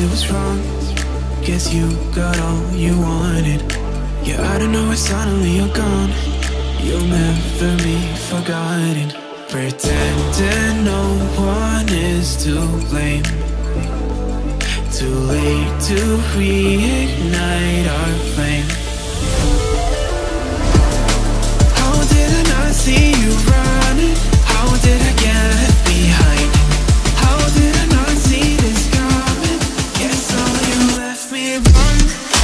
it was wrong. Guess you got all you wanted. Yeah, I don't know why suddenly you're gone. You'll never be forgotten. Pretending no one is to blame. Too late to reignite our flame. How did I not see you running? How did I get left behind? How did I not see this coming? Guess all you left me run.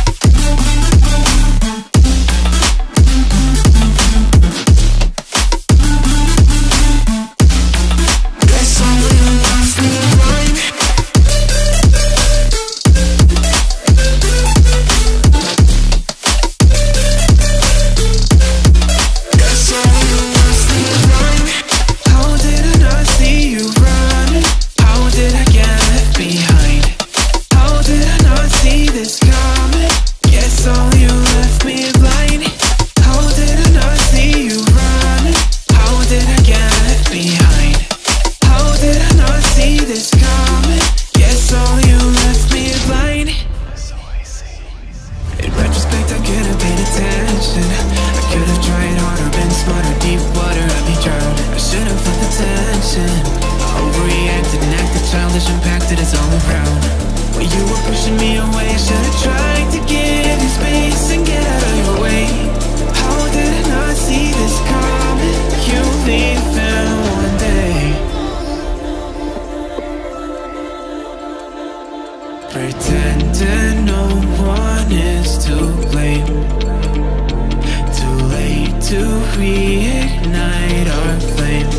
Guess all you left me run. Guess all you left me run. How did I not see you running? How did I get left behind? How did I not see this coming? Guess all you left me blind. How did I not see you running? How did I get left behind? How did I not see this coming? Guess all you left me blind. In retrospect, I could have paid attention. I could have tried harder, been smarter. Deep water, I'd be drowned. I should have felt the tension. I overreacted and acted childish, impacted, it's all around. When you were pushing me away, I should have tried to give you space and get out of your way. How did I not see this coming? You leaving one day. Pretending no one is to blame. Too late to reignite our flame.